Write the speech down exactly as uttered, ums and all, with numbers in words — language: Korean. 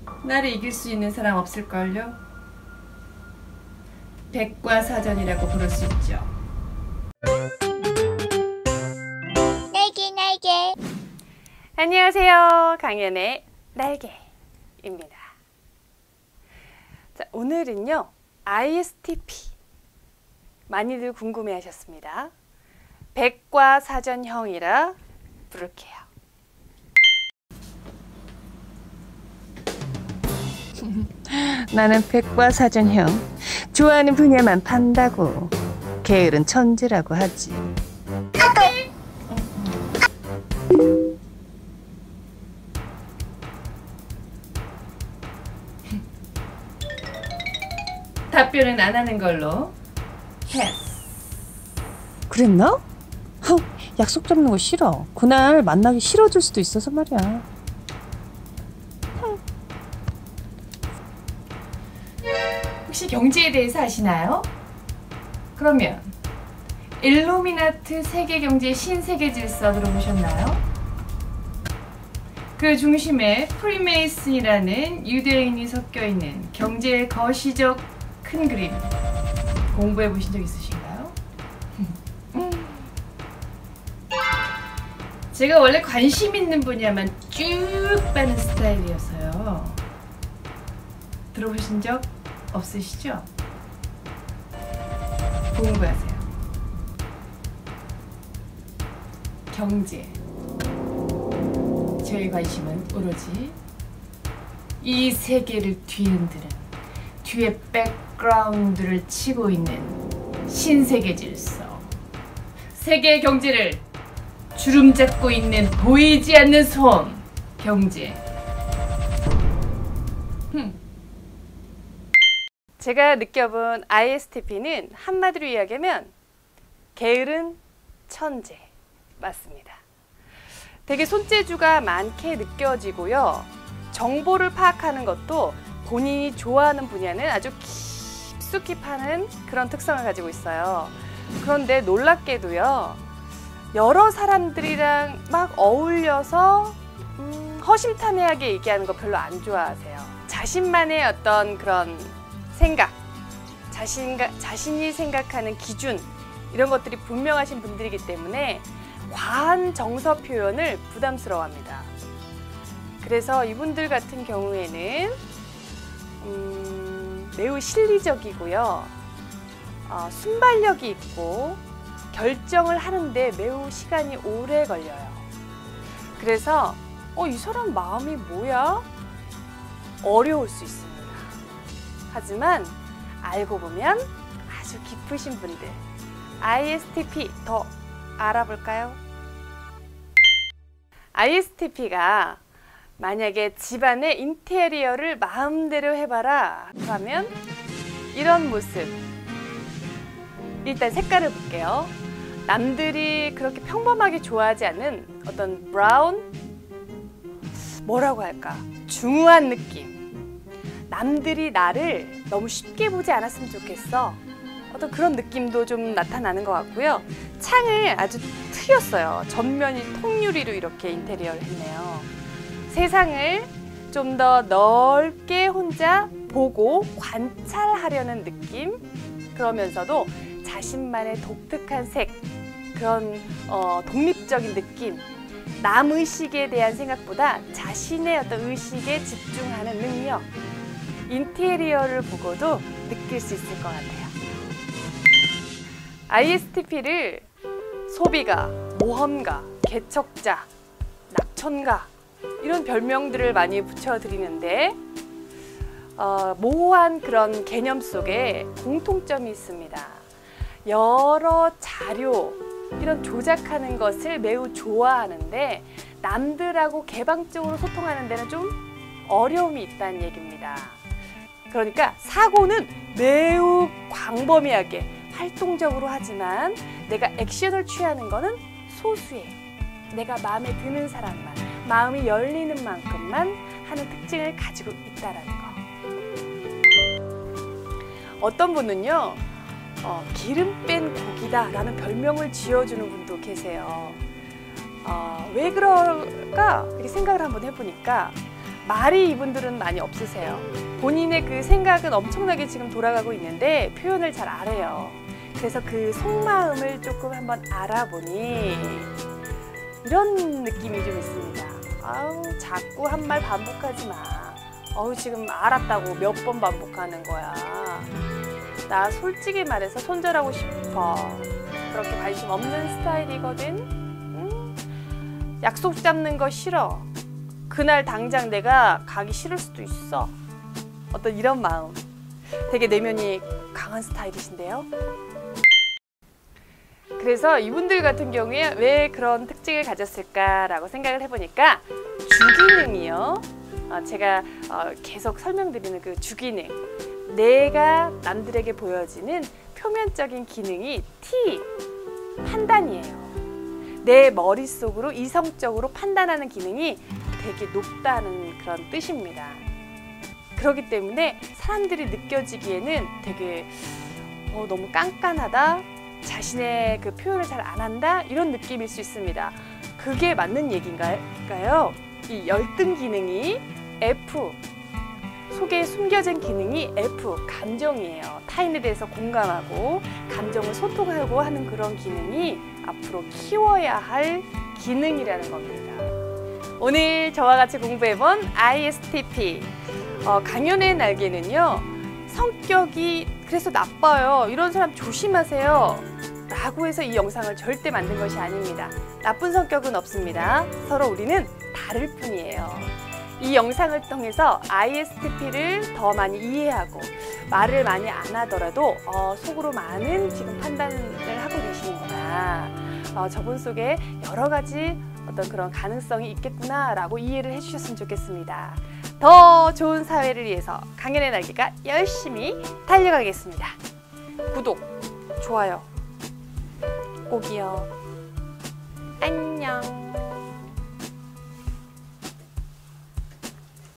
나를 이길 수 있는 사람 없을걸요? 백과사전이라고 부를 수 있죠. 날개 날개. 안녕하세요. 강연의 날개입니다. 자, 오늘은요 아이에스티피 많이들 궁금해 하셨습니다. 백과사전형이라 부를게요. 나는 백과사전형. 좋아하는 분야만 판다고. 게으른 천재라고 하지. 답변은 안 하는 걸로. 패스. 그랬나? 허, 약속 잡는 거 싫어. 그날 만나기 싫어질 수도 있어서 말이야. 혹시 경제에 대해서 아시나요? 그러면 일루미나트 세계경제 신세계 질서 들어보셨나요? 그 중심에 프리메이슨이라는 유대인이 섞여있는 경제의 거시적 큰 그림 공부해 보신 적 있으신가요? 제가 원래 관심 있는 분야만 쭉 빠는 스타일이어서요. 들어보신 적 없으시죠? 공부하세요. 경제. 저의 관심은 오로지 이 세계를 뒤흔드는, 뒤에 백그라운드를 치고 있는 신세계 질서. 세계 경제를 주름 잡고 있는 보이지 않는 손. 경제. 흠. 제가 느껴본 아이에스티피는 한마디로 이야기하면 게으른 천재 맞습니다. 되게 손재주가 많게 느껴지고요. 정보를 파악하는 것도 본인이 좋아하는 분야는 아주 깊숙이 파는 그런 특성을 가지고 있어요. 그런데 놀랍게도요. 여러 사람들이랑 막 어울려서 음, 허심탄회하게 얘기하는 거 별로 안 좋아하세요. 자신만의 어떤 그런 생각, 자신가, 자신이 생각하는 기준 이런 것들이 분명하신 분들이기 때문에 과한 정서 표현을 부담스러워합니다. 그래서 이분들 같은 경우에는 음, 매우 실리적이고요. 어, 순발력이 있고 결정을 하는데 매우 시간이 오래 걸려요. 그래서 어, 이 사람 마음이 뭐야? 어려울 수 있습니다. 하지만 알고 보면 아주 깊으신 분들 아이에스티피 더 알아볼까요? 아이에스티피가 만약에 집안의 인테리어를 마음대로 해봐라 하면 이런 모습. 일단 색깔을 볼게요. 남들이 그렇게 평범하게 좋아하지 않는 어떤 브라운? 뭐라고 할까? 중후한 느낌. 남들이 나를 너무 쉽게 보지 않았으면 좋겠어. 어떤 그런 느낌도 좀 나타나는 것 같고요. 창을 아주 트였어요. 전면이 통유리로 이렇게 인테리어를 했네요. 세상을 좀 더 넓게 혼자 보고 관찰하려는 느낌. 그러면서도 자신만의 독특한 색, 그런 어, 독립적인 느낌. 남 의식에 대한 생각보다 자신의 어떤 의식에 집중하는 능력. 인테리어를 보고도 느낄 수 있을 것 같아요. 아이에스티피를 소비가, 모험가, 개척자, 낙천가 이런 별명들을 많이 붙여드리는데 어, 모호한 그런 개념 속에 공통점이 있습니다. 여러 자료, 이런 조작하는 것을 매우 좋아하는데 남들하고 개방적으로 소통하는 데는 좀 어려움이 있다는 얘기입니다. 그러니까 사고는 매우 광범위하게 활동적으로 하지만 내가 액션을 취하는 거는 소수예요. 내가 마음에 드는 사람만, 마음이 열리는 만큼만 하는 특징을 가지고 있다는 거. 어떤 분은요, 어, 기름 뺀 고기다 라는 별명을 지어주는 분도 계세요. 어, 왜 그럴까? 이렇게 생각을 한번 해보니까 말이 이분들은 많이 없으세요. 본인의 그 생각은 엄청나게 지금 돌아가고 있는데 표현을 잘 안 해요. 그래서 그 속마음을 조금 한번 알아보니 이런 느낌이 좀 있습니다. 아우, 자꾸 한 말 반복하지 마. 어우, 지금 알았다고 몇 번 반복하는 거야. 나 솔직히 말해서 손절하고 싶어. 그렇게 관심 없는 스타일이거든. 응? 약속 잡는 거 싫어. 그날 당장 내가 가기 싫을 수도 있어. 어떤 이런 마음. 되게 내면이 강한 스타일이신데요. 그래서 이분들 같은 경우에 왜 그런 특징을 가졌을까라고 생각을 해보니까 주기능이요. 어, 제가 어, 계속 설명드리는 그 주기능. 내가 남들에게 보여지는 표면적인 기능이 T, 판단이에요. 내 머릿속으로 이성적으로 판단하는 기능이 되게 높다는 그런 뜻입니다. 그렇기 때문에 사람들이 느껴지기에는 되게 어, 너무 깐깐하다, 자신의 그 표현을 잘 안 한다, 이런 느낌일 수 있습니다. 그게 맞는 얘기인가요? 이 열등 기능이 F, 속에 숨겨진 기능이 F, 감정이에요. 타인에 대해서 공감하고 감정을 소통하고 하는 그런 기능이 앞으로 키워야 할 기능이라는 겁니다. 오늘 저와 같이 공부해본 아이에스티피, 어, 강연의 날개는요, 성격이 그래서 나빠요, 이런 사람 조심하세요 라고 해서 이 영상을 절대 만든 것이 아닙니다. 나쁜 성격은 없습니다. 서로 우리는 다를 뿐이에요. 이 영상을 통해서 아이에스티피를 더 많이 이해하고 말을 많이 안 하더라도 어, 속으로 많은 지금 판단을 하고 계시는구나, 어, 저분 속에 여러 가지 어떤 그런 가능성이 있겠구나 라고 이해를 해주셨으면 좋겠습니다. 더 좋은 사회를 위해서 강연의 날개가 열심히 달려가겠습니다. 구독, 좋아요 꼭이요. 안녕.